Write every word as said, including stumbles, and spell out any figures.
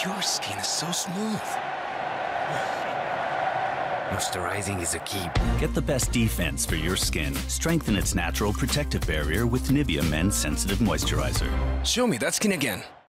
Your skin is so smooth. Moisturizing is a key. Get the best defense for your skin. Strengthen its natural protective barrier with Nivea Men's Sensitive Moisturizer. Show me that skin again.